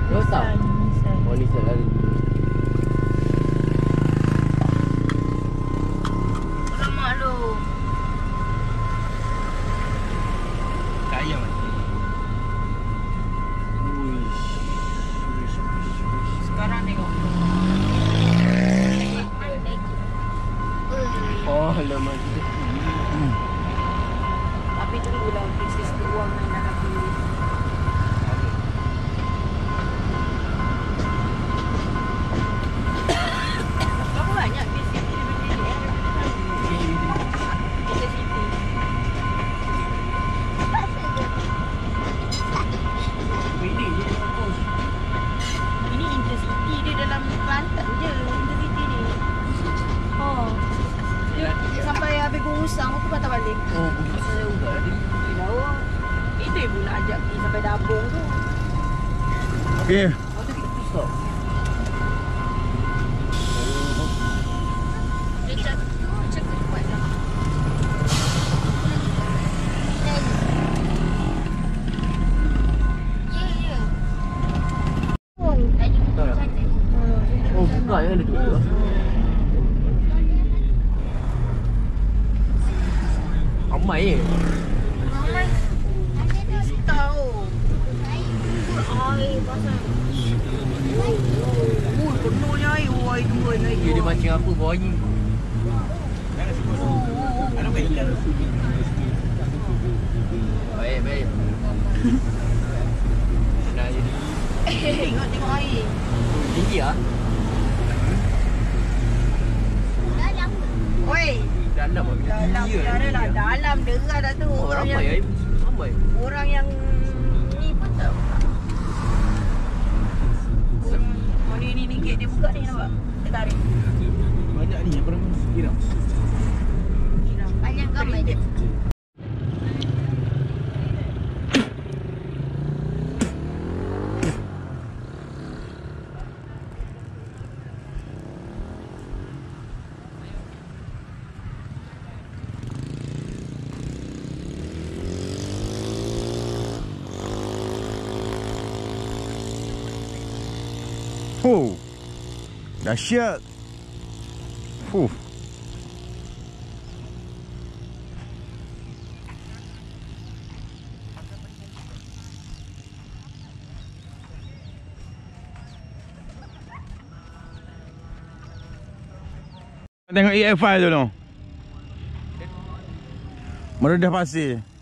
Kau tahu? Oh, Nissan lalu. Alamak lu. Kaya mati. Sekarang tengok. Oh, alamak. Tapi tunggulah bisnes keuangan dah habis. Berapa banyak bisnes ni berdiri? Bisnes Siti. Ini Intercity dia dalam Kelantan je. Intercity ni. Oh. Dia sampai habis Gurusang tu patah balik. Oh, bukan saya juga ada. Jauh. Itu ibu nak ajak pergi sampai Dabung tu. Okey. Oh, tu kita stop. Dia cakap kuat lah. Ya. Oh, tadi cantik. Oh, buka ya dekat tu. Ramai je. Ramai. Tahu. Air pasal. Oh, penuhnya air. Oh, air dua lagi. Dia macam apa bawah ni? Baik, baik. Nak jadi. Tengok air. Tinggi ah. Oi. Dalam ah. Dalam dia lah. Dalam derah dah tu. Oh, Orang ramai yang, ramai. orang yang ni pun tak. Oh, ni gate dia buka ni nampak. Dia tarik. Banyak ni apa nama? Kira. Banyak gambar dia. Oh. Dahsyat. Tengok EF5 tu noh. Meredah pasir.